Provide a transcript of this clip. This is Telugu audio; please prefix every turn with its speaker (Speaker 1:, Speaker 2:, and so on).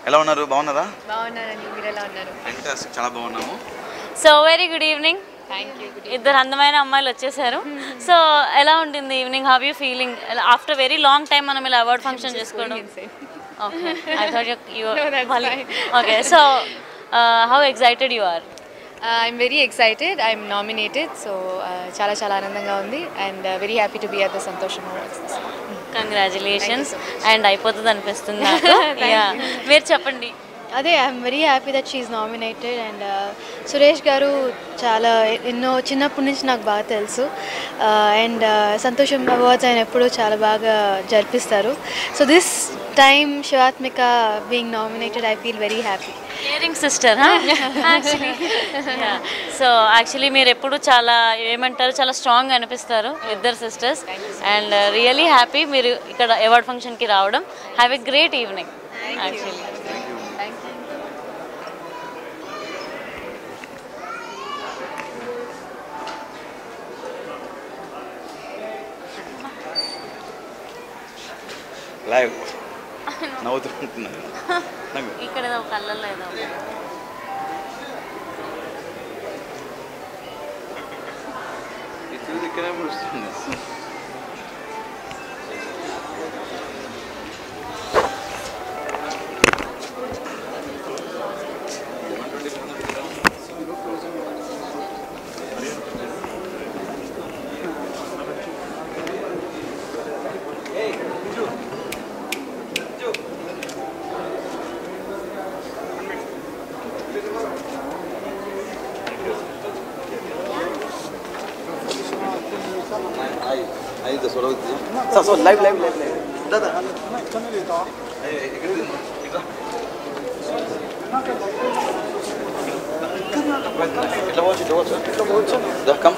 Speaker 1: ఎలా ఉన్నారు? బాగున్నారా?
Speaker 2: బాగున్నానండి, మీరు ఎలా ఉన్నారు?
Speaker 1: ఫ్యాంటాస్టిక్, చాలా బాగున్నాము.
Speaker 3: So very good evening.
Speaker 2: Thank you.
Speaker 3: ఇద్దరు అందమైన అమ్మాయిలు వచ్చేసారు. సో ఎలా ఉంటుంది evening? How you feeling after very long time మనం ఇలా అవార్డ్ ఫంక్షన్ చేసుకోవడం? Okay, I thought you okay. So how excited you are?
Speaker 2: I'm very excited. I'm nominated. So చాలా చాలా ఆనందంగా ఉంది and very happy to be at the Santosham awards.
Speaker 3: Congratulations. And అయిపోతుంది అనిపిస్తుంది నాకు. మీరు చెప్పండి.
Speaker 4: అదే I'm very happy that she is nominated and Suresh గారు చాలా ఎన్నో చిన్నప్పటి నుంచి నాకు బాగా తెలుసు అండ్ సంతోషం అవార్డ్స్ ఆయన ఎప్పుడూ చాలా బాగా జరిపిస్తారు. So this time Shivathmika being nominated I feel very happy.
Speaker 3: Caring sister actually. So actually మీరు ఎప్పుడు చాలా ఏమంటారు, చాలా స్ట్రాంగ్ అనిపిస్తారు ఇద్దరు సిస్టర్స్. అండ్ రియలీ హ్యాపీ మీరు ఇక్కడ అవార్డ్ ఫంక్షన్కి రావడం. Have a great evening actually.
Speaker 1: Live నవ్వుతుంటున్నాను.
Speaker 3: ఇక్కడ ఏదో కళ్ళల్లో ఏదో
Speaker 1: ఇక్కడే వస్తుంది. లైవ్ లైవ్ లైవ్ లైవ్ దాదా ఇట్లా పోవచ్చు కమ్.